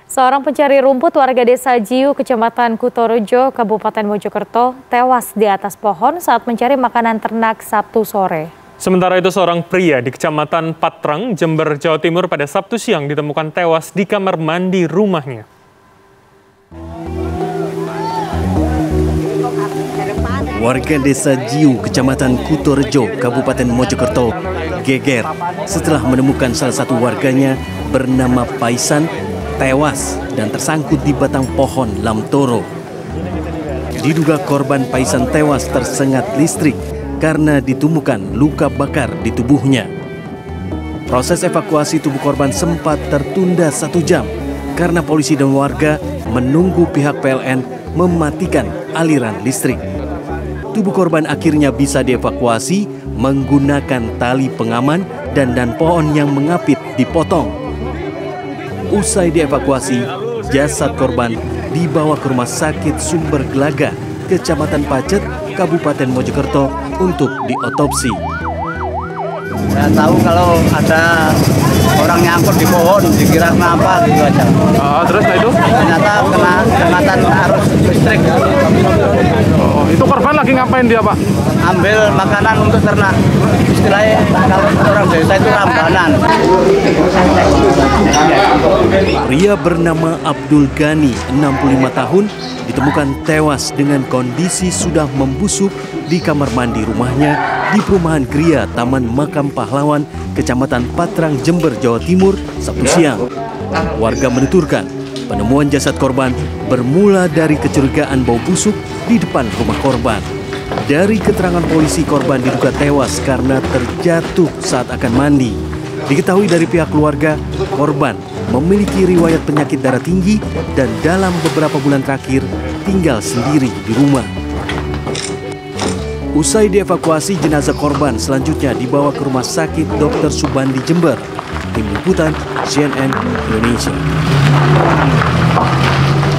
Seorang pencari rumput warga desa Jiu, Kecamatan Kutorejo, Kabupaten Mojokerto, tewas di atas pohon saat mencari makanan ternak Sabtu sore. Sementara itu, seorang pria di Kecamatan Patrang, Jember, Jawa Timur pada Sabtu siang ditemukan tewas di kamar mandi rumahnya. Warga desa Jiu, Kecamatan Kutorejo, Kabupaten Mojokerto, geger setelah menemukan salah satu warganya bernama Paisan tewas dan tersangkut di batang pohon lamtoro. Diduga korban Paisan tewas tersengat listrik karena ditemukan luka bakar di tubuhnya. Proses evakuasi tubuh korban sempat tertunda 1 jam karena polisi dan warga menunggu pihak PLN mematikan aliran listrik. Tubuh korban akhirnya bisa dievakuasi menggunakan tali pengaman dan pohon yang mengapit dipotong. Usai dievakuasi, jasad korban dibawa ke Rumah Sakit Sumber Gelaga, Kecamatan Pacet, Kabupaten Mojokerto untuk diotopsi. Saya tahu kalau ada orang nyangkut di pohon, dikira kenapa gitu aja. Terus itu? Ternyata kena kena arus listrik. Itu korban lagi ngapain dia, Pak? Ambil makanan untuk ternak. Istilahnya kalau orang desa itu rambanan. Pria bernama Abdul Ghani, 65 tahun, ditemukan tewas dengan kondisi sudah membusuk di kamar mandi rumahnya di perumahan Gria Taman Makam Pahlawan, Kecamatan Patrang, Jember, Jawa Timur, Sabtu siang. Warga menuturkan penemuan jasad korban bermula dari kecurigaan bau busuk di depan rumah korban. Dari keterangan polisi, korban diduga tewas karena terjatuh saat akan mandi. Diketahui dari pihak keluarga, korban memiliki riwayat penyakit darah tinggi dan dalam beberapa bulan terakhir tinggal sendiri di rumah. Usai dievakuasi, jenazah korban selanjutnya dibawa ke Rumah Sakit Dr. Subandi Jember. Tim Liputan CNN Indonesia.